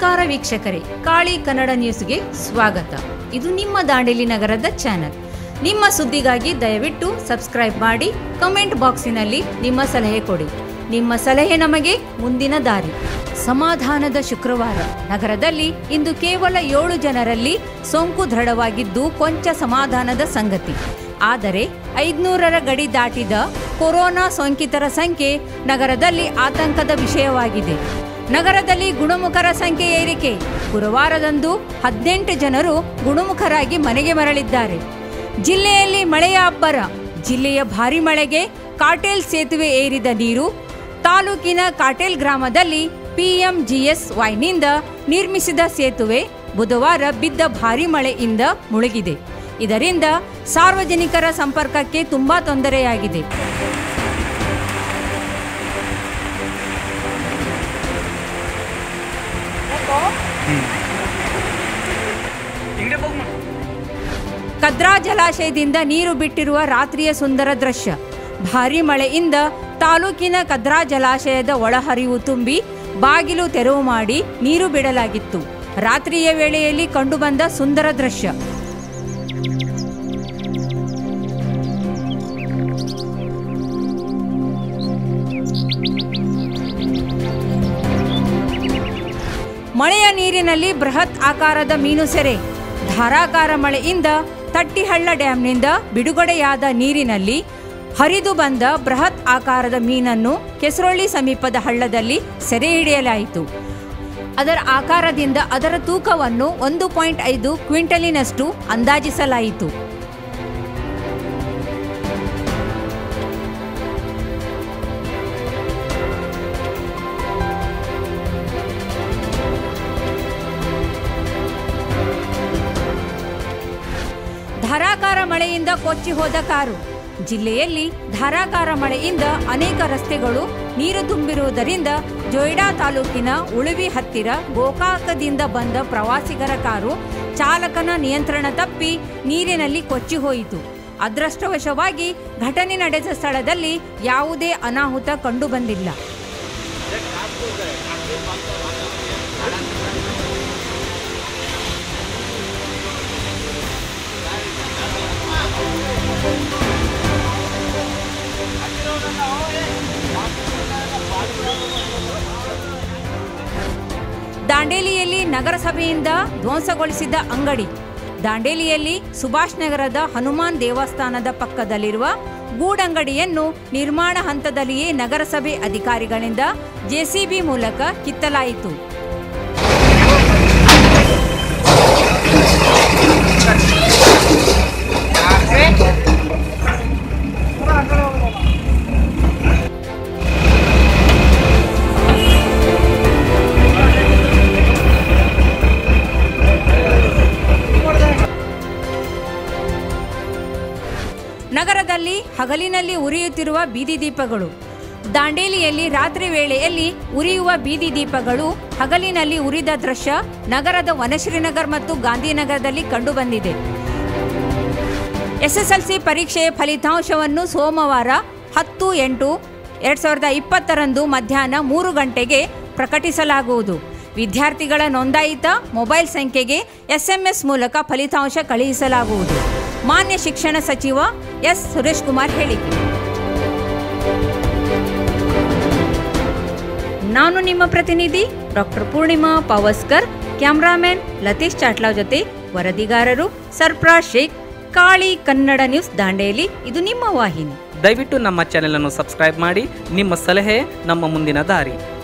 ನಮಸ್ಕಾರ ವೀಕ್ಷಕರೇ, ಕಾಳಿ ಕನ್ನಡ ನ್ಯೂಸ್ಗೆ ಸ್ವಾಗತ. ಇದು ನಿಮ್ಮ ದಾಂಡೇಲಿ ನಗರದ ಚಾನೆಲ್. ನಿಮ್ಮ ಸುದ್ದಿಗಾಗಿ ದಯವಿಟ್ಟು ಸಬ್ಸ್ಕ್ರೈಬ್ ಮಾಡಿ, ಕಮೆಂಟ್ ಬಾಕ್ಸಿನಲ್ಲಿ ನಿಮ್ಮ ಸಲಹೆ ಕೊಡಿ. ನಿಮ್ಮ ಸಲಹೆ ನಮಗೆ ಮುಂದಿನ ದಾರಿ. ಸಮಾಧಾನದ ಶುಕ್ರವಾರ. ನಗರದಲ್ಲಿ ಇಂದು ಕೇವಲ 7 ಜನರಲ್ಲಿ ಸೋಂಕು ದೃಢವಾಗಿದ್ದು ಕೊಂಚ ಸಮಾಧಾನದ ಸಂಗತಿ. ಆದರೆ 500ರ ಗಡಿ ದಾಟಿದ ಕೊರೋನಾ ಸೋಂಕಿತರ ಸಂಖ್ಯೆ ನಗರದಲ್ಲಿ ಆತಂಕದ ವಿಷಯವಾಗಿದೆ. ನಗರದಲ್ಲಿ ಗುಣಮುಖರ ಸಂಖ್ಯೆ ಏರಿಕೆ. ಗುರುವಾರದಂದು 18 ಜನರು ಗುಣಮುಖರಾಗಿ ಮನೆಗೆ ಮರಳಿದ್ದಾರೆ. ಜಿಲ್ಲೆಯಲ್ಲಿ ಮಳೆಯ ಅಬ್ಬರ. ಜಿಲ್ಲೆಯ ಭಾರಿ ಮಳೆಗೆ ಕಾಟೇಲ್ ಸೇತುವೆ ಏರಿದ ನೀರು. ತಾಲೂಕಿನ ಕಾಟೇಲ್ ಗ್ರಾಮದಲ್ಲಿ PMGSYನಿಂದ ನಿರ್ಮಿಸಿದ ಸೇತುವೆ ಬುಧವಾರ ಬಿದ್ದ ಭಾರಿ ಮಳೆಯಿಂದ ಮುಳುಗಿದೆ. ಇದರಿಂದ ಸಾರ್ವಜನಿಕರ ಸಂಪರ್ಕಕ್ಕೆ ತುಂಬಾ ತೊಂದರೆಯಾಗಿದೆ. ಕದ್ರಾ ಜಲಾಶಯದಿಂದ ನೀರು ಬಿಟ್ಟಿರುವ ರಾತ್ರಿಯ ಸುಂದರ ದೃಶ್ಯ. ಭಾರೀ ಮಳೆಯಿಂದ ತಾಲೂಕಿನ ಕದ್ರಾ ಜಲಾಶಯದ ಒಳಹರಿವು ತುಂಬಿ ಬಾಗಿಲು ತೆರವು ಮಾಡಿ ನೀರು ಬಿಡಲಾಗಿತ್ತು. ರಾತ್ರಿಯ ವೇಳೆಯಲ್ಲಿ ಕಂಡುಬಂದ ಸುಂದರ ದೃಶ್ಯ. ಮಳೆಯ ನೀರಿನಲ್ಲಿ ಬೃಹತ್ ಆಕಾರದ ಮೀನು ಸೆರೆ. ಧಾರಾಕಾರ ಮಳೆಯಿಂದ ತಟ್ಟಿಹಳ್ಳ ಡ್ಯಾಂನಿಂದ ಬಿಡುಗಡೆಯಾದ ನೀರಿನಲ್ಲಿ ಹರಿದು ಬಂದ ಬೃಹತ್ ಆಕಾರದ ಮೀನನ್ನು ಕೆಸರೊಳ್ಳಿ ಸಮೀಪದ ಹಳ್ಳದಲ್ಲಿ ಸೆರೆ ಹಿಡಿಯಲಾಯಿತು. ಅದರ ಆಕಾರದಿಂದ ಅದರ ತೂಕವನ್ನು 1.5 ಕ್ವಿಂಟಲಿನಷ್ಟು ಅಂದಾಜಿಸಲಾಯಿತು. ಧಾರಾಕಾರ ಮಳೆಯಿಂದ ಕೊಚ್ಚಿ ಹೋದ ಕಾರು. ಜಿಲ್ಲೆಯಲ್ಲಿ ಧಾರಾಕಾರ ಮಳೆಯಿಂದ ಅನೇಕ ರಸ್ತೆಗಳು ನೀರು ತುಂಬಿರುವುದರಿಂದ ಜೊಯ್ಡಾ ತಾಲೂಕಿನ ಉಳುವಿ ಹತ್ತಿರ ಗೋಕಾಕದಿಂದ ಬಂದ ಪ್ರವಾಸಿಗರ ಕಾರು ಚಾಲಕನ ನಿಯಂತ್ರಣ ತಪ್ಪಿ ನೀರಿನಲ್ಲಿ ಕೊಚ್ಚಿ ಹೋಯಿತು. ಅದೃಷ್ಟವಶವಾಗಿ ಘಟನೆ ನಡೆದ ಸ್ಥಳದಲ್ಲಿ ಯಾವುದೇ ಅನಾಹುತ ಕಂಡುಬಂದಿಲ್ಲ. ದಾಂಡೇಲಿಯಲ್ಲಿ ನಗರಸಭೆಯಿಂದ ಧ್ವಂಸಗೊಳಿಸಿದ ಅಂಗಡಿ. ದಾಂಡೇಲಿಯಲ್ಲಿ ಸುಭಾಷ್ ನಗರದ ಹನುಮಾನ್ ದೇವಸ್ಥಾನದ ಪಕ್ಕದಲ್ಲಿರುವ ಗೂಡಂಗಡಿಯನ್ನು ನಿರ್ಮಾಣ ಹಂತದಲ್ಲಿಯೇ ನಗರಸಭೆ ಅಧಿಕಾರಿಗಳಿಂದ JCB ಮೂಲಕ ಕಿತ್ತಲಾಯಿತು. ನಗರದಲ್ಲಿ ಹಗಲಿನಲ್ಲಿ ಉರಿಯುತ್ತಿರುವ ಬೀದಿ ದೀಪಗಳು. ದಾಂಡೇಲಿಯಲ್ಲಿ ರಾತ್ರಿ ವೇಳೆಯಲ್ಲಿ ಉರಿಯುವ ಬೀದಿ ದೀಪಗಳು ಹಗಲಿನಲ್ಲಿ ಉರಿದ ದೃಶ್ಯ ನಗರದ ವನಶ್ರೀನಗರ್ ಮತ್ತು ಗಾಂಧಿನಗರದಲ್ಲಿ ಕಂಡುಬಂದಿದೆ. SSLC ಪರೀಕ್ಷೆಯ ಫಲಿತಾಂಶವನ್ನು ಸೋಮವಾರ 10/8/2020 ಮಧ್ಯಾಹ್ನ 3 ಗಂಟೆಗೆ ಪ್ರಕಟಿಸಲಾಗುವುದು. ವಿದ್ಯಾರ್ಥಿಗಳ ನೋಂದಾಯಿತ ಮೊಬೈಲ್ ಸಂಖ್ಯೆಗೆ SMS ಮೂಲಕ ಫಲಿತಾಂಶ ಕಳುಹಿಸಲಾಗುವುದು. ಮಾನ್ಯ ಶಿಕ್ಷಣ ಸಚಿವ S. ಸುರೇಶ್ ಕುಮಾರ್ ಹೇಳಿಕೆ. ನಾನು ನಿಮ್ಮ ಪ್ರತಿನಿಧಿ ಡಾಕ್ಟರ್ ಪೂರ್ಣಿಮಾ ಪಾವಸ್ಕರ್. ಕ್ಯಾಮ್ರಾಮನ್ ಲತೀಶ್ ಚಾಟ್ಲಾ ಜೊತೆ ವರದಿಗಾರರು ಸರ್ಫರಾಜ್ ಶೇಖ್. ಕಾಳಿ ಕನ್ನಡ ನ್ಯೂಸ್ ದಾಂಡೇಲಿ, ಇದು ನಿಮ್ಮ ವಾಹಿನಿ. ದಯವಿಟ್ಟು ನಮ್ಮ ಚಾನೆಲ್ ಅನ್ನು ಸಬ್ಸ್ಕ್ರೈಬ್ ಮಾಡಿ. ನಿಮ್ಮ ಸಲಹೆ ನಮ್ಮ ಮುಂದಿನ ದಾರಿ.